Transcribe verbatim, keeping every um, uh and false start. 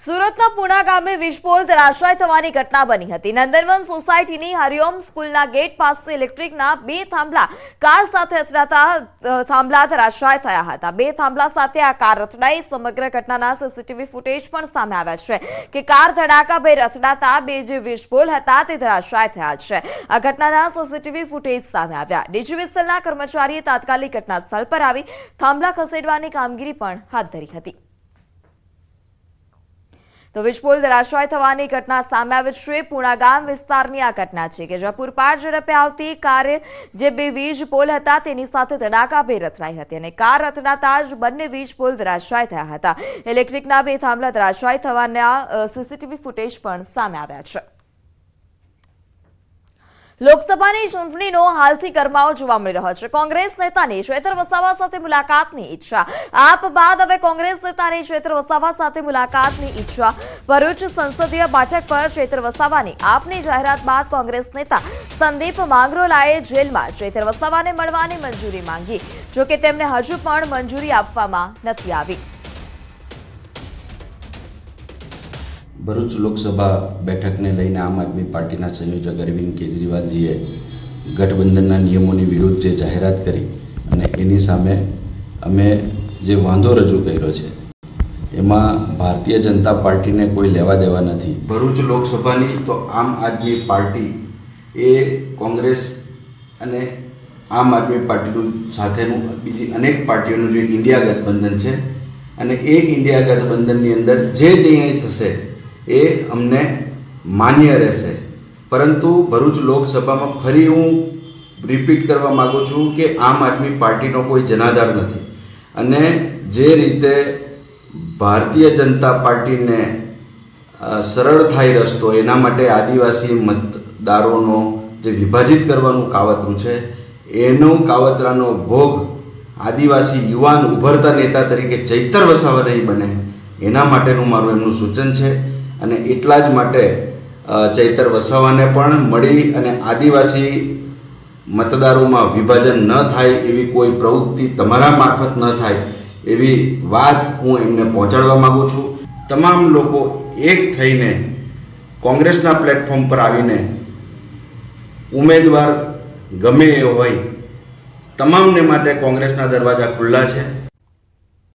સુરતના પુણા ગામે વિસ્ફોટ ધરાશાય થવાની ઘટના બની હતી। નંદનવન સોસાયટીની હરિઓમ સ્કૂલના ગેટ પાસે ઇલેક્ટ્રિકના બે થાંભલા કાર સાથે અથડાતા થાંભલા ધરાશાય થયા હતા। બે થાંભલા સાથે આ કાર અથડાઈ। સમગ્ર ઘટનાના સીસીટીવી ફૂટેજ પણ સામે આવ્યા છે કે કાર ધડાકાભેર અથડાતા બે જે વિસ્ફોટ હતા તે ધરાશાય થયા છે। આ ઘટનાના સીસીટીવી ફૂટેજ સામે આવ્યા। ડીજીવીસીએલના કર્મચારીએ તાત્કાલિક ઘટના સ્થળ પર આવી થાંભલા ખસેડવાની કામગીરી પણ હાથ ધરી હતી। तो विस्फोट धराशाय थवानी घटना सामे आवी छे। पुणा गाम विस्तारनी आ घटना छे के ज्यां पूरपाट झड़पे आवती कार जे बे वीज पोल हता तेनी साथे धडाकाभेर અથડાઈ હતી અને કાર અથડાતા જ બંને વીજ પોલ ધરાશાય થયા હતા। ઇલેક્ટ્રિકના બે થાંભલા ધરાશાય થવાના સીસીટીવી ફૂટેજ પણ સામે આવ્યા છે। લોકસભાની ચૂંટણીનો હાલથી ગરમાવો જોવા મળી રહ્યો છે। કોંગ્રેસ નેતાની ચૈત્ર વસાવા સાથે મુલાકાતની ઈચ્છા। આપ બાદ હવે કોંગ્રેસ નેતાની ચૈત્ર વસાવા સાથે મુલાકાતની ઈચ્છા। ભરૂચ સંસદીય બેઠક પર ચૈત્ર વસાવાની આપની જાહેરાત બાદ કોંગ્રેસ નેતા સંદીપ માંગરોલાએ જેલમાં ચૈત્ર વસાવાને મળવાની મંજૂરી માંગી, જો કે તેમને હજુ પણ મંજૂરી આપવામાં નથી આવી। ભરૂચ લોકસભા બેઠકને લઈને આમ આદમી પાર્ટીના સંયોજક અરવિંદ કેજરીવાલજીએ ગઠબંધનના નિયમોની વિરુદ્ધ જે જાહેરાત કરી અને એની સામે અમે જે વાંધો રજૂ કર્યો છે એમાં ભારતીય જનતા પાર્ટીને કોઈ લેવા દેવા નથી। ભરૂચ લોકસભાની તો આમ આદમી પાર્ટી એ કોંગ્રેસ અને આમ આદમી પાર્ટીનું સાથેનું બીજી અનેક પાર્ટીઓનું જે ઇન્ડિયા ગઠબંધન છે અને એ ઇન્ડિયા ગઠબંધનની અંદર જે નિર્ણય થશે એ અમને માન્ય રહેશે। પરંતુ ભરૂચ લોકસભામાં ફરી હું રિપીટ કરવા માગું છું કે આમ આદમી પાર્ટીનો કોઈ જનાધાર નથી અને જે રીતે ભારતીય जनता પાર્ટીને સરળ થાય રસ્તો એના માટે આદિવાસી મતદારોનો જે વિભાજિત કરવાનું કાવતરું છે એનો કાવતરાનો ભોગ આદિવાસી યુવાન ઉભરતા नेता તરીકે ચૈતર વસાવા નહીં બને એના માટેનું મારું એમનું સૂચન છે। અને એટલા જ માટે ચૈતર વસાવાને પણ મળી અને આદિવાસી મતદારોમાં વિભાજન ન થાય એવી કોઈ પ્રવૃત્તિ તમારા મારફત ન થાય એવી વાત હું એમને પહોંચાડવા માગું છું। તમામ લોકો એક થઈને કોંગ્રેસના પ્લેટફોર્મ પર આવીને ઉમેદવાર ગમે એ હોય તમામને માટે કોંગ્રેસના દરવાજા ખુલ્લા છે।